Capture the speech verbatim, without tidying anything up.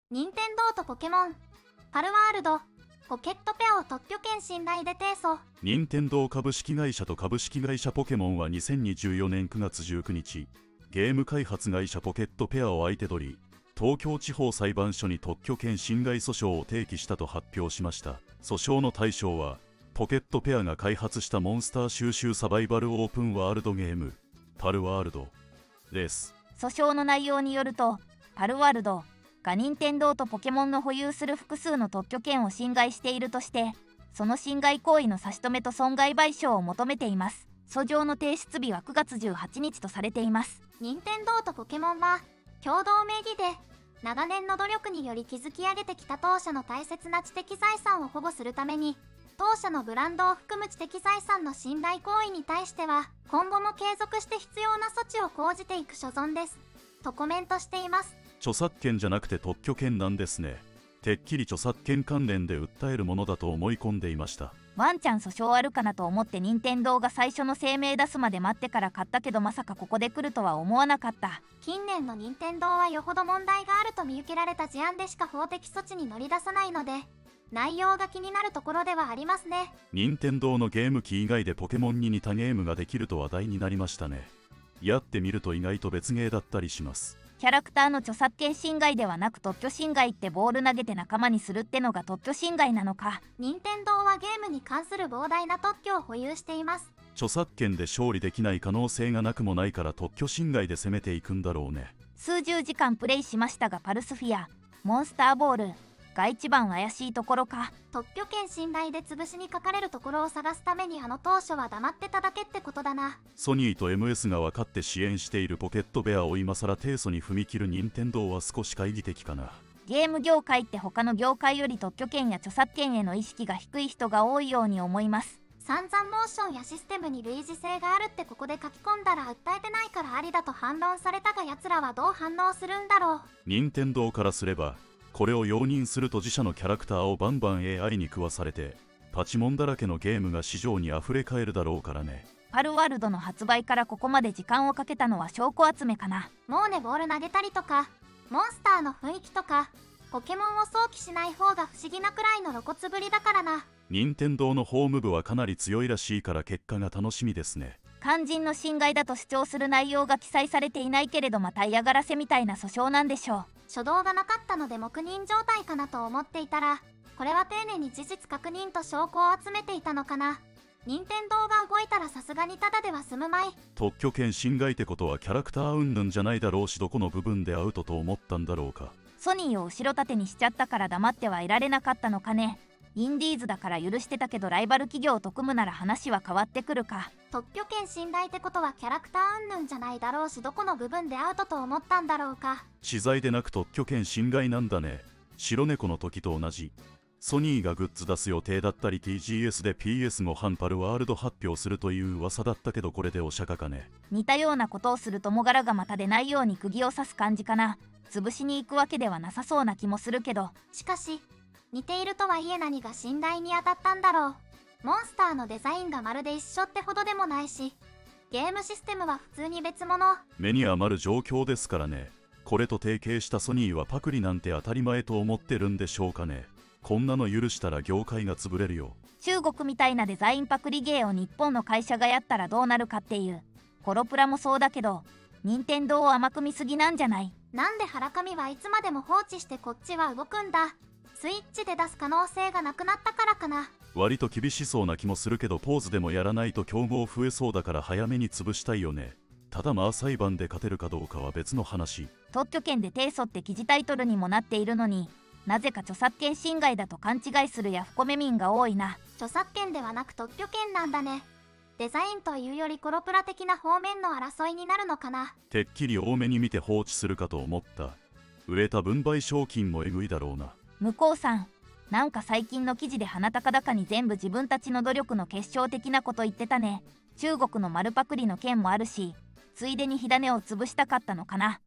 任天堂とポケモン、パルワールド、ポケットペアを特許権侵害で提訴。 任天堂株式会社と株式会社ポケモンはにせんにじゅうよねんくがつじゅうくにち、ゲーム開発会社ポケットペアを相手取り、東京地方裁判所に特許権侵害訴訟を提起したと発表しました。訴訟の対象は、ポケットペアが開発したモンスター収集サバイバルオープンワールドゲーム、パルワールドです。 訴訟の内容によると、パルワールドが任天堂とポケモンの保有する複数の特許権を侵害しているとして、その侵害行為の差し止めと損害賠償を求めています。訴状の提出日はくがつじゅうはちにちとされています。 任天堂とポケモンは共同名義で長年の努力により築き上げてきた当社の大切な知的財産を保護するために、当社のブランドを含む知的財産の侵害行為に対しては今後も継続して必要な措置を講じていく所存ですとコメントしています。 著作権じゃなくて特許権なんですね。てっきり著作権関連で訴えるものだと思い込んでいました。 ワンチャン訴訟あるかなと思って任天堂が最初の声明出すまで待ってから買ったけど、まさかここで来るとは思わなかった。 近年の任天堂はよほど問題があると見受けられた事案でしか法的措置に乗り出さないので、内容が気になるところではありますね。 任天堂のゲーム機以外でポケモンに似たゲームができると話題になりましたね。やってみると意外と別ゲーだったりします。 キャラクターの著作権侵害ではなく特許侵害ってボール投げて仲間にするってのが特許侵害なのか。 任天堂はゲームに関する膨大な特許を保有しています。 著作権で勝利できない可能性がなくもないから特許侵害で攻めていくんだろうね。 数十時間プレイしましたが、パルスフィア、モンスターボールが一番怪しいところか。 特許権侵害で潰しにかかれるところを探すためにあの当初は黙ってただけってことだな。 ソニーと エムエス が分かって支援しているポケットベアを今更提訴に踏み切る任天堂は少し懐疑的かな。 ゲーム業界って他の業界より特許権や著作権への意識が低い人が多いように思います。 散々モーションやシステムに類似性があるってここで書き込んだら訴えてないからありだと反論されたが、奴らはどう反応するんだろう。 任天堂からすればこれを容認すると自社のキャラクターをバンバン エーアイ に食わされてパチモンだらけのゲームが市場にあふれかえるだろうからね。 パルワールドの発売からここまで時間をかけたのは証拠集めかな。 もうね、ボール投げたりとかモンスターの雰囲気とかポケモンを想起しない方が不思議なくらいの露骨ぶりだからな。 任天堂のホーム部はかなり強いらしいから結果が楽しみですね。 肝心の侵害だと主張する内容が記載されていないけれど、また嫌がらせみたいな訴訟なんでしょう。 初動がなかったので黙認状態かなと思っていたら、これは丁寧に事実確認と証拠を集めていたのかな。任天堂が動いたらさすがにただでは済むまい。 特許権侵害ってことはキャラクター云々じゃないだろうし、どこの部分でアウトと思ったんだろうか。 ソニーを後ろ盾にしちゃったから黙ってはいられなかったのかね。インディーズだから許してたけどライバル企業と組むなら話は変わってくるか。 特許権侵害ってことはキャラクター云々じゃないだろうし、どこの部分でアウトと思ったんだろうか。 知財でなく特許権侵害なんだね。白猫の時と同じ。ソニーがグッズ出す予定だったり ティージーエス で ピーエスご ハンパルワールド発表するという噂だったけど、これでお釈迦かね。 似たようなことをする友柄がまた出ないように釘を刺す感じかな。潰しに行くわけではなさそうな気もするけど。 しかし似ているとはいえ何が信頼に当たったんだろう。モンスターのデザインがまるで一緒ってほどでもないし、ゲームシステムは普通に別物。 目に余る状況ですからね。これと提携したソニーはパクリなんて当たり前と思ってるんでしょうかね。こんなの許したら業界が潰れるよ。 中国みたいなデザインパクリゲーを日本の会社がやったらどうなるかっていう。コロプラもそうだけど、任天堂を甘く見すぎなんじゃない？ なんでハラカミはいつまでも放置してこっちは動くんだ。スイッチで出す可能性がなくなったからかな。 割と厳しそうな気もするけど、ポーズでもやらないと競合増えそうだから早めに潰したいよね。ただまあ裁判で勝てるかどうかは別の話。 特許権で提訴って記事タイトルにもなっているのに、なぜか著作権侵害だと勘違いするヤフコメ民が多いな。 著作権ではなく特許権なんだね。デザインというよりコロプラ的な方面の争いになるのかな。 てっきり多めに見て放置するかと思った。売れた分配賞金もえぐいだろうな。 向こうさん、なんか最近の記事で鼻高々に全部自分たちの努力の結晶的なこと言ってたね。中国の丸パクリの件もあるし、ついでに火種を潰したかったのかな。